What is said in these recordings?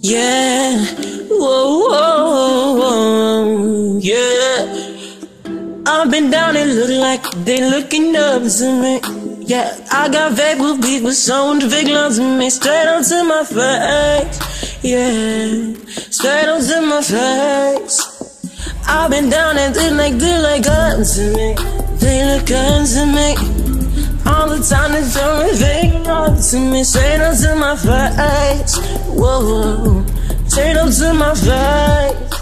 Yeah, whoa, whoa, whoa, yeah. I've been down and look like they looking up to me. Yeah, I got vague people showing fake love to me. Straight up to my face, yeah, straight up to my face. I've been down and they like up to me. They look up to me. All the time they showing fake love to me. Straight up to my face, whoa, straight up to my face,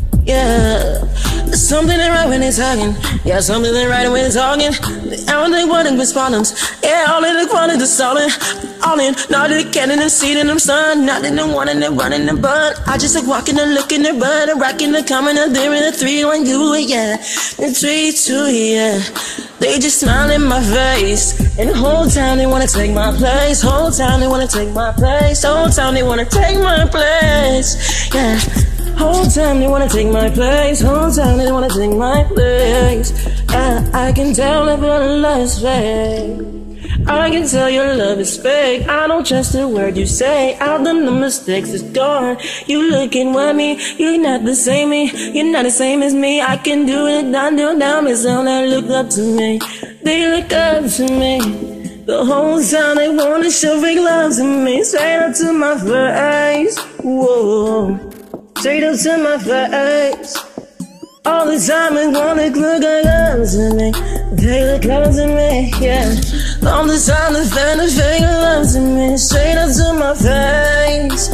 yeah. Something ain't right when they're talking. Yeah, something ain't right when they're talking. I don't think what with problems. Yeah, all in the quality is solid. All in, not in the cannon and seed in them sun. Not in the one and the running the bud. I just like walking and looking their bud. And rocking the coming and there in the 3, 1, you, yeah. And 3, 2, yeah. They just smile in my face. And the whole time they wanna take my place. Whole time they wanna take my place. Whole time they wanna take my place, yeah. Whole time they wanna take my place. Whole time they wanna take my place. I can tell if your love is fake. I can tell your love is fake. I don't trust a word you say. I've done the mistakes, it's gone. You looking at me, you're not the same me. You're not the same as me. I can do it down, it's all that look up to me. They look up to me. The whole time they wanna show fake love to me. Straight up to my face, whoa. Straight up to my face. All the time they wanna look up to me. They look up to me, yeah. All the time they find a fake love to me. Straight up to my face,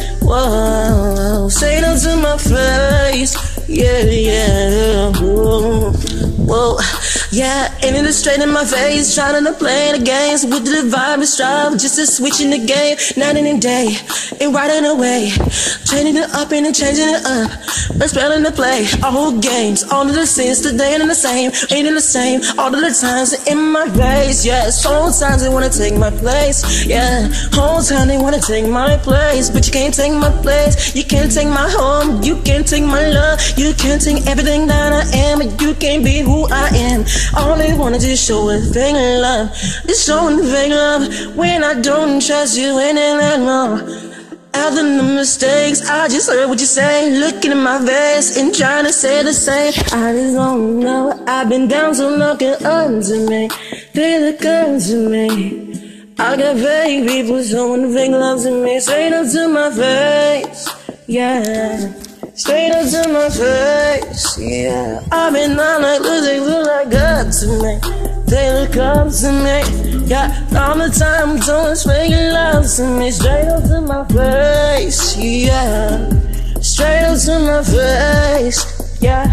whoa. Straight up to my face, yeah, yeah, whoa, whoa. Yeah, and it is straight in my face, trying to play the games with the vibe and strive, just to switch in the game, night and day, and riding away, changing it up and then changing it up, but spelling the play, all games, all of the sins, today and the same, ain't in the same, all of the times in my face, yes, whole times they wanna take my place, yeah, whole time they wanna take my place, but you can't take my place, you can't take my home, you can't take my love, you can't take everything that I am, but you can't be who I am. All they wanna do is show a fake love, just showing fake love when I don't trust you anymore. After the mistakes, I just heard what you say, looking in my face and trying to say the same. I just don't know, I've been down so long, look up to me. They look up to me. I got fake people showing fake love to me. Straight up to my face, yeah. Straight up to my face, yeah. I've been on like they look like up to me. They look up to me, yeah. All the time doing fake love to me. Straight up to my face, yeah. Straight up to my face, yeah.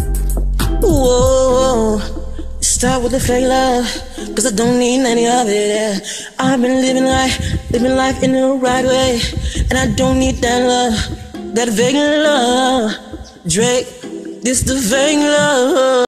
Whoa, start with the fake love, cause I don't need any of it, yeah. I've been living life in the right way, and I don't need that love. That fake love, Drake, this the fake love.